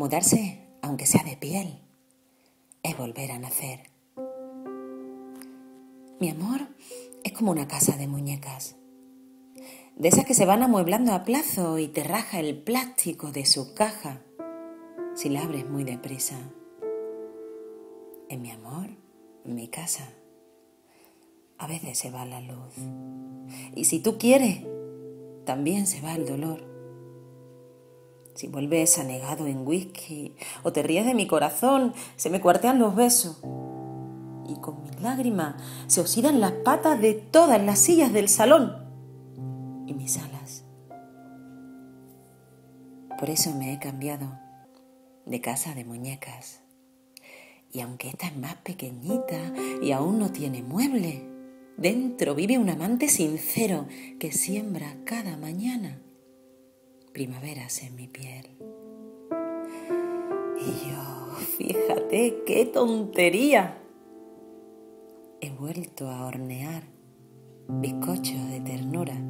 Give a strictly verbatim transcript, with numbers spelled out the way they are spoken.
Mudarse, aunque sea de piel, es volver a nacer. Mi amor es como una casa de muñecas, de esas que se van amueblando a plazo y te raja el plástico de su caja si la abres muy deprisa. En mi amor, en mi casa, a veces se va la luz. Y si tú quieres, también se va el dolor. Si vuelves anegado en whisky o te ríes de mi corazón, se me cuartean los besos. Y con mis lágrimas se oxidan las patas de todas las sillas del salón y mis alas. Por eso me he cambiado de casa de muñecas. Y aunque esta es más pequeñita y aún no tiene mueble, dentro vive un amante sincero que siembra cada mañana primaveras en mi piel. Y yo, fíjate qué tontería, he vuelto a hornear bizcochos de ternura